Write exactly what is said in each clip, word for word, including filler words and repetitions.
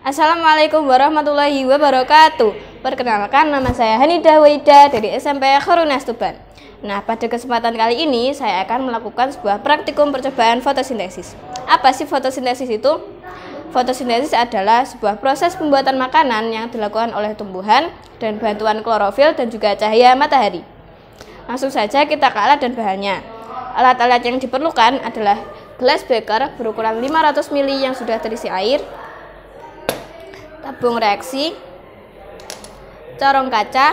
Assalamualaikum warahmatullahi wabarakatuh. Perkenalkan, nama saya Hanidah Waida dari S M P Khairunnas Tuban. Nah, pada kesempatan kali ini saya akan melakukan sebuah praktikum percobaan fotosintesis. Apa sih fotosintesis itu? Fotosintesis adalah sebuah proses pembuatan makanan yang dilakukan oleh tumbuhan dan bantuan klorofil dan juga cahaya matahari. Langsung saja kita ke alat dan bahannya. Alat-alat yang diperlukan adalah gelas beker berukuran lima ratus mililiter yang sudah terisi air, tabung reaksi, corong kaca,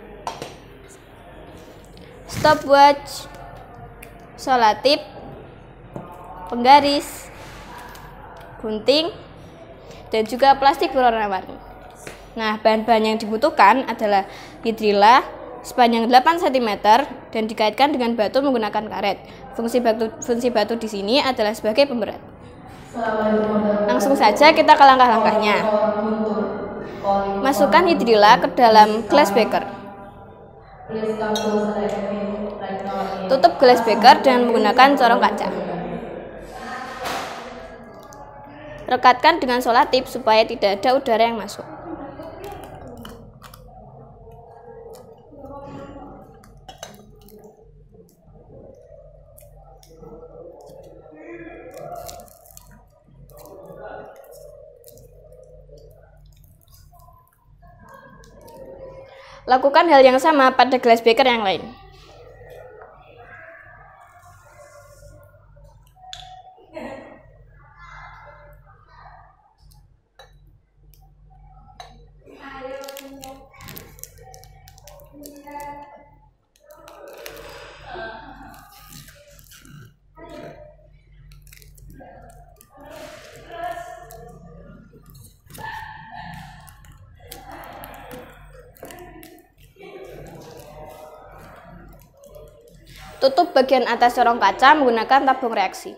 stopwatch, solatip, penggaris, gunting, dan juga plastik berwarna-warni. Nah, bahan-bahan yang dibutuhkan adalah hidrilla sepanjang delapan sentimeter dan dikaitkan dengan batu menggunakan karet. Fungsi batu, fungsi batu di sini adalah sebagai pemberat. Langsung saja kita ke langkah-langkahnya. Masukkan hidrilla ke dalam gelas beker. Tutup gelas beker dengan menggunakan corong kaca. Rekatkan dengan solatip supaya tidak ada udara yang masuk. Lakukan hal yang sama pada gelas beker yang lain. Tutup bagian atas corong kaca menggunakan tabung reaksi.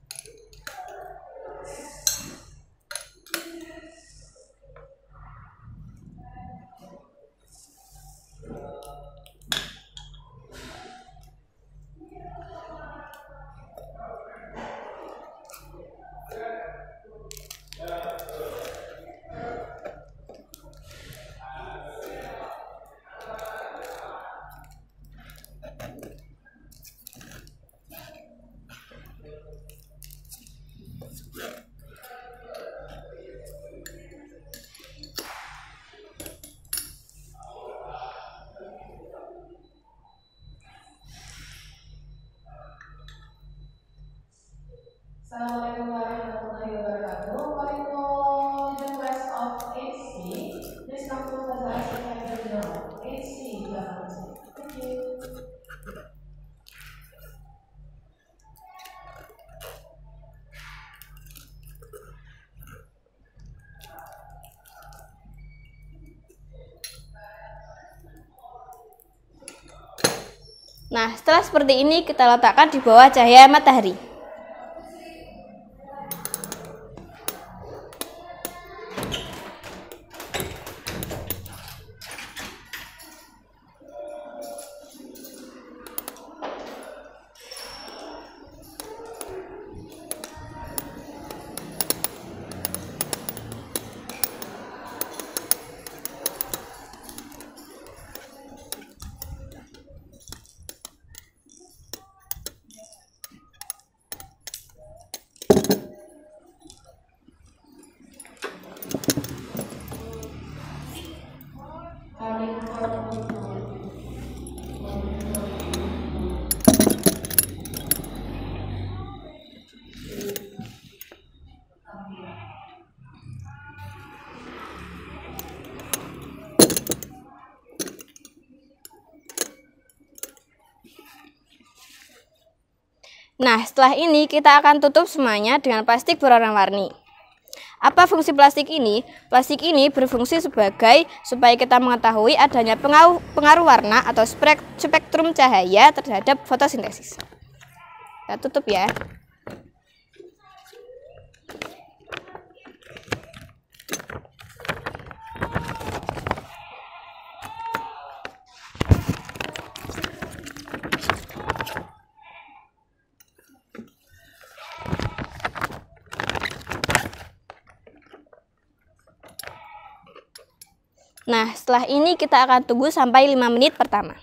Assalamualaikum warahmatullahi wabarakatuh. Calling for the rest of eight C. Please come to the class and the door. eight C, Jalan. Thank you. Nah, setelah seperti ini kita letakkan di bawah cahaya matahari. Nah, setelah ini kita akan tutup semuanya dengan plastik berwarna-warni. Apa fungsi plastik ini? Plastik ini berfungsi sebagai supaya kita mengetahui adanya pengaruh, pengaruh warna atau spektrum cahaya terhadap fotosintesis. Kita tutup ya. Nah, setelah ini kita akan tunggu sampai lima menit pertama.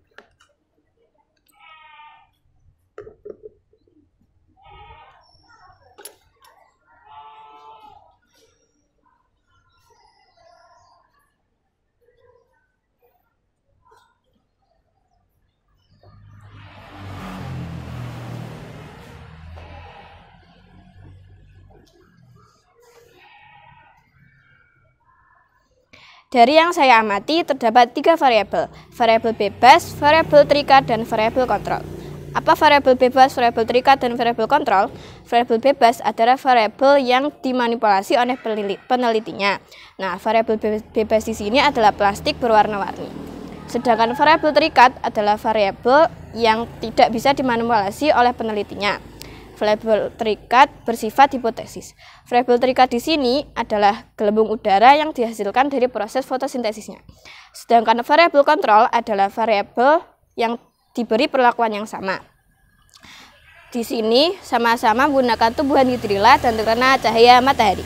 Dari yang saya amati, terdapat tiga variabel, variabel bebas, variabel terikat, dan variabel kontrol. Apa variabel bebas, variabel terikat, dan variabel kontrol? Variabel bebas adalah variabel yang dimanipulasi oleh penelitinya. Nah, variabel bebas di sini adalah plastik berwarna-warni. Sedangkan variabel terikat adalah variabel yang tidak bisa dimanipulasi oleh penelitinya. Variabel terikat bersifat hipotesis. Variabel terikat di sini adalah gelembung udara yang dihasilkan dari proses fotosintesisnya. Sedangkan variabel kontrol adalah variabel yang diberi perlakuan yang sama. Di sini sama-sama menggunakan tumbuhan hidrilla dan terkena cahaya matahari.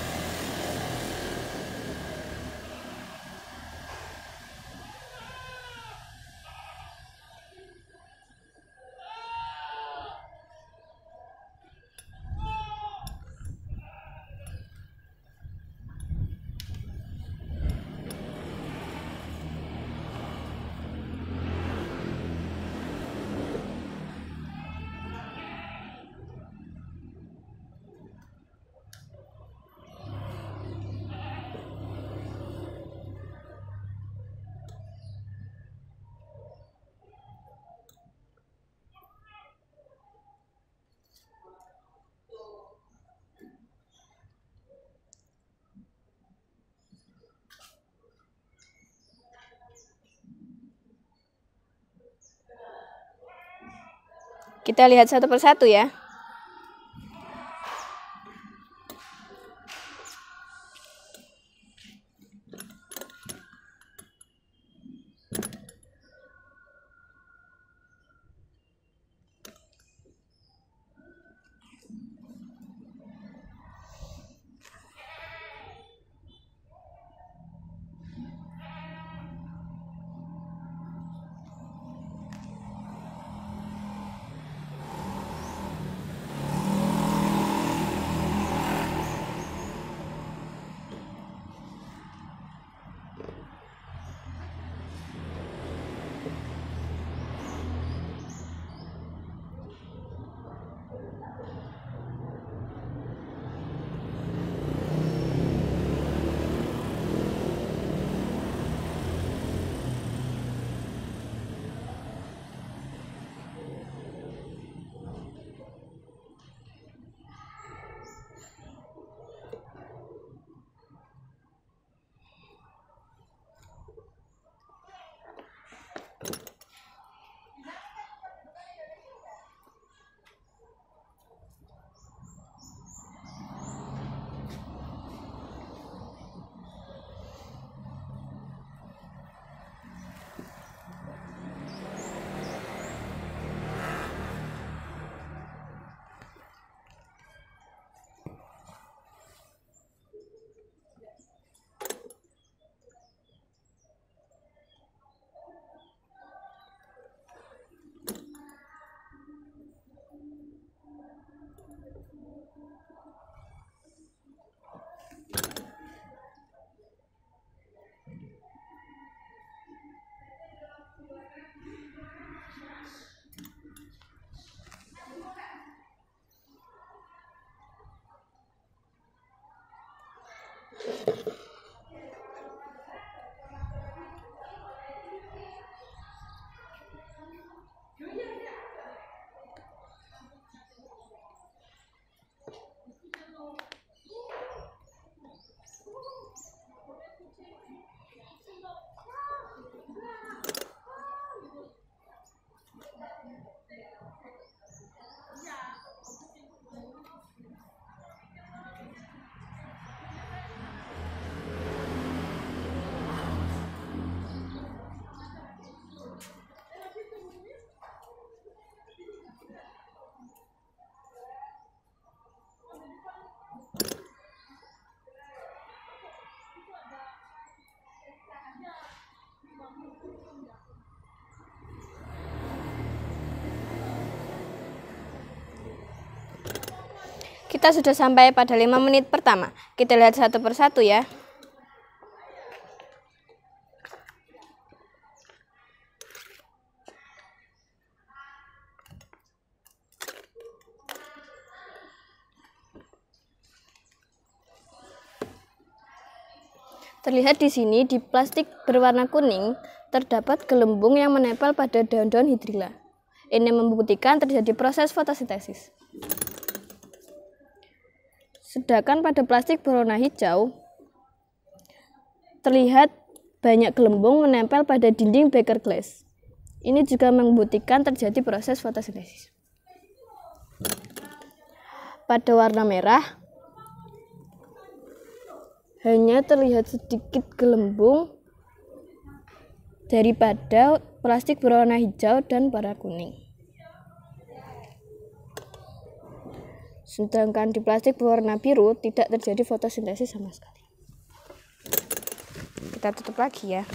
Kita lihat satu persatu ya. Kita sudah sampai pada lima menit pertama. Kita lihat satu persatu ya. Terlihat di sini di plastik berwarna kuning terdapat gelembung yang menempel pada daun-daun hidrilla. Ini membuktikan terjadi proses fotosintesis. Sedangkan pada plastik berwarna hijau terlihat banyak gelembung menempel pada dinding beker glass. Ini juga membuktikan terjadi proses fotosintesis. Pada warna merah hanya terlihat sedikit gelembung daripada plastik berwarna hijau dan warna kuning. Sedangkan di plastik berwarna biru tidak terjadi fotosintesis sama sekali. Kita tutup lagi ya.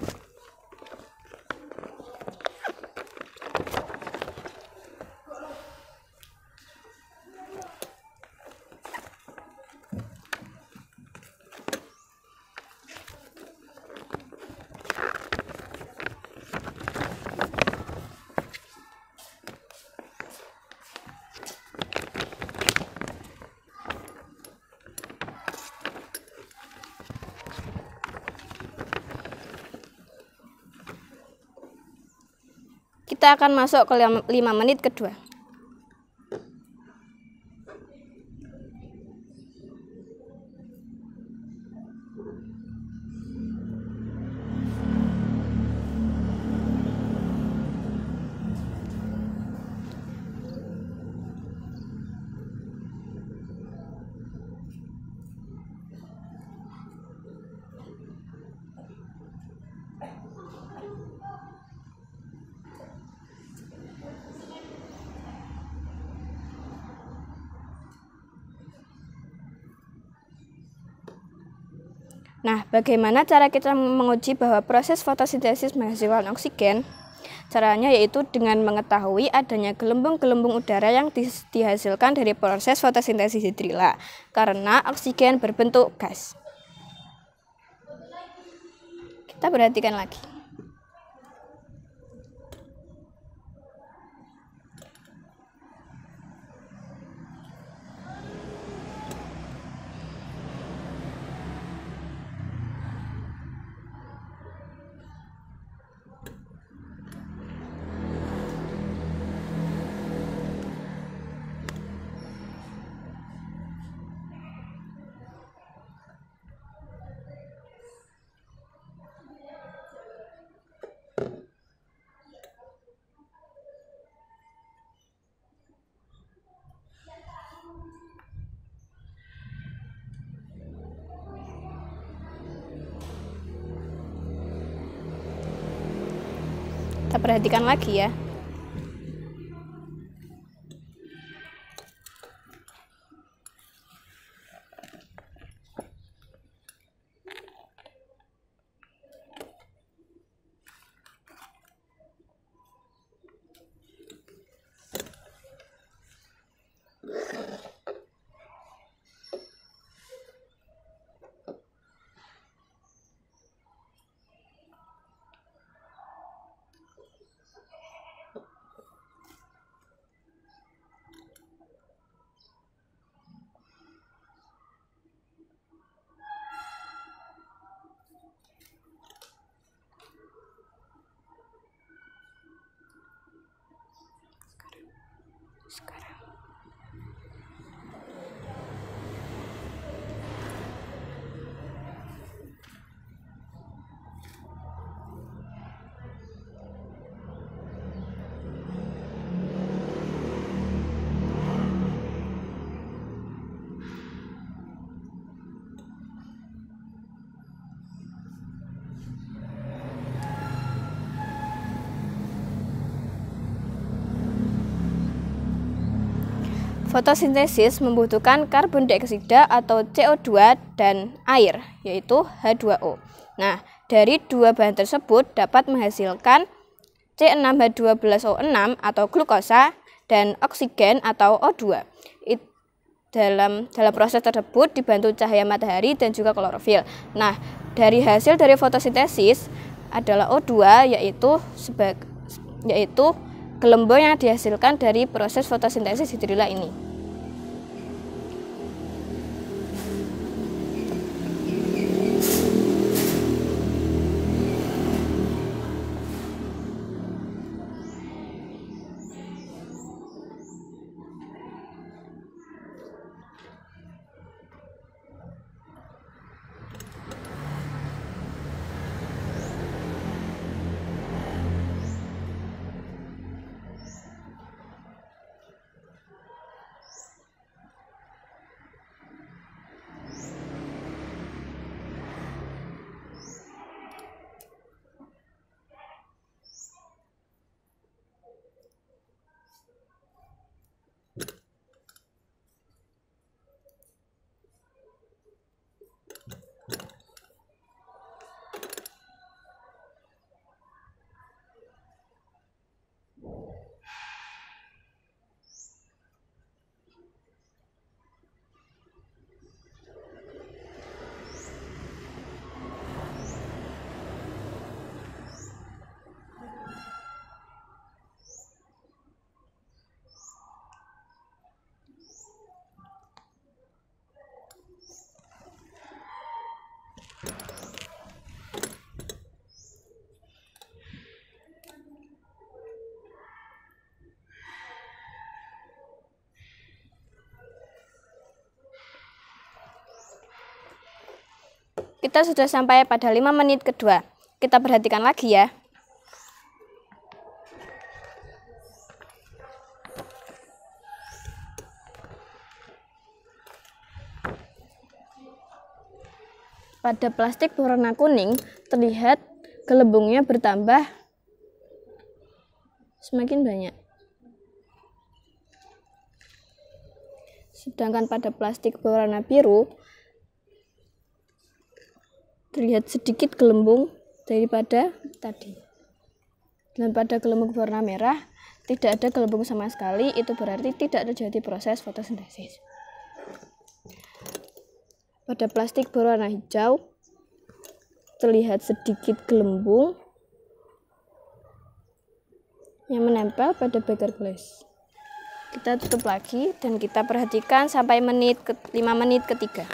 Kita akan masuk ke lima menit kedua. Nah, bagaimana cara kita menguji bahwa proses fotosintesis menghasilkan oksigen? Caranya yaitu dengan mengetahui adanya gelembung-gelembung udara yang dihasilkan dari proses fotosintesis hidrilla, karena oksigen berbentuk gas. Kita perhatikan lagi. Kita perhatikan lagi ya. Sekarang. Fotosintesis membutuhkan karbon dioksida atau C O dua dan air, yaitu H dua O. Nah, dari dua bahan tersebut dapat menghasilkan C enam H dua belas O enam atau glukosa dan oksigen atau O dua. It, dalam dalam proses tersebut dibantu cahaya matahari dan juga klorofil. Nah, dari hasil dari fotosintesis adalah O dua, yaitu sebagai yaitu gelembung yang dihasilkan dari proses fotosintesis hidrila ini. Kita sudah sampai pada lima menit kedua. Kita perhatikan lagi ya. Pada plastik berwarna kuning terlihat gelembungnya bertambah semakin banyak. Sedangkan pada plastik berwarna biru terlihat sedikit gelembung daripada tadi. Dan pada gelembung berwarna merah tidak ada gelembung sama sekali, itu berarti tidak terjadi proses fotosintesis. Pada plastik berwarna hijau terlihat sedikit gelembung yang menempel pada beker glass. Kita tutup lagi dan kita perhatikan sampai menit ke lima menit ketiga.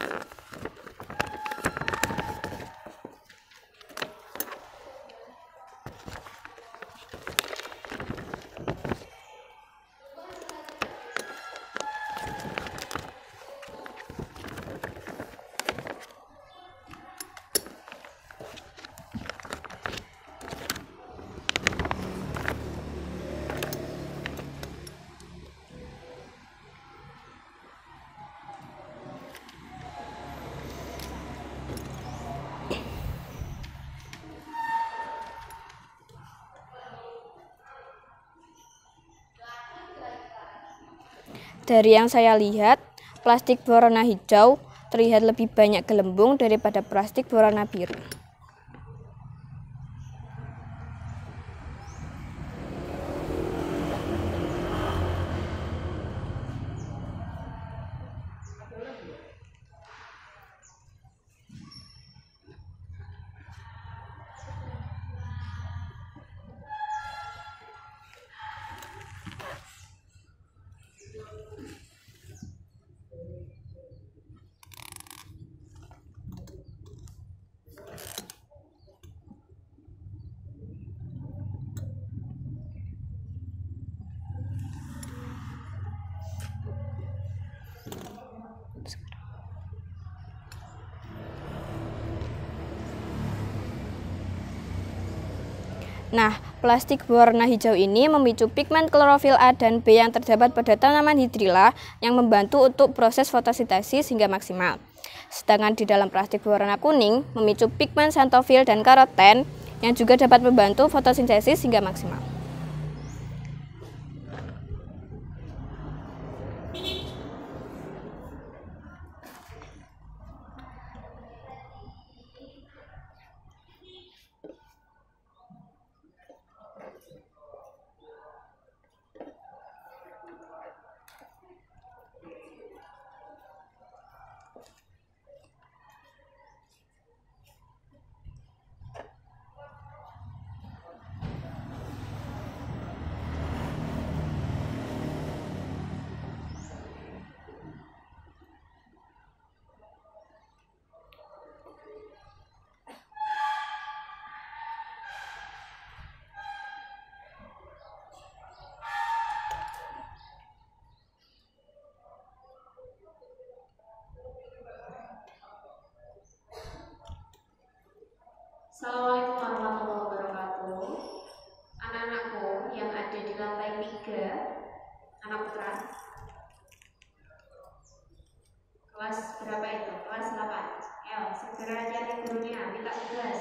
Dari yang saya lihat, plastik berwarna hijau terlihat lebih banyak gelembung daripada plastik berwarna biru. Nah, plastik berwarna hijau ini memicu pigmen klorofil A dan B yang terdapat pada tanaman hidrilla yang membantu untuk proses fotosintesis hingga maksimal. Sedangkan di dalam plastik berwarna kuning memicu pigmen xanthofil dan karoten yang juga dapat membantu fotosintesis hingga maksimal. Assalamualaikum warahmatullahi wabarakatuh. Anak-anakku yang ada di lantai tiga, anak putra, kelas berapa itu? Kelas delapan. El, segera cari gurunya, minta tugas.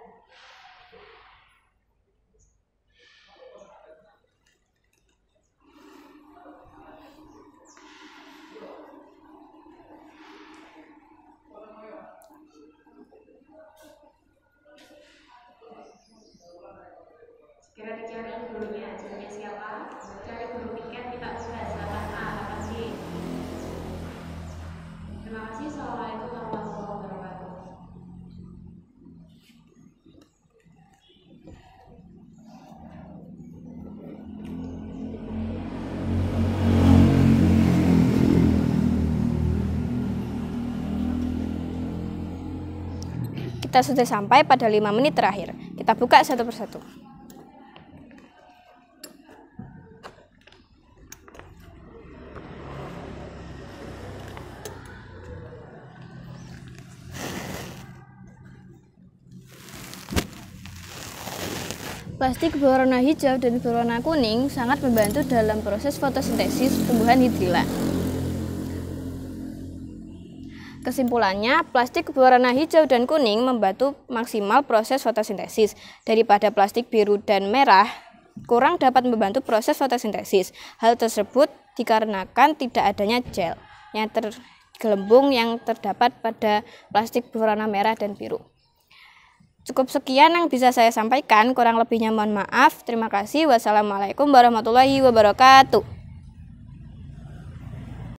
Segera dicari gurunya, gurunya siapa? Cari guru piket, minta tugas delapan A, delapan B. Terima kasih. Assalamualaikum warahmatullahi wabarakatuh. Kita sudah sampai pada lima menit terakhir. Kita buka satu persatu. Plastik berwarna hijau dan berwarna kuning sangat membantu dalam proses fotosintesis tumbuhan hidrilla. Kesimpulannya, plastik berwarna hijau dan kuning membantu maksimal proses fotosintesis. Daripada plastik biru dan merah, kurang dapat membantu proses fotosintesis. Hal tersebut dikarenakan tidak adanya gel yang tergelembung yang terdapat pada plastik berwarna merah dan biru. Cukup sekian yang bisa saya sampaikan, kurang lebihnya mohon maaf. Terima kasih. Wassalamualaikum warahmatullahi wabarakatuh.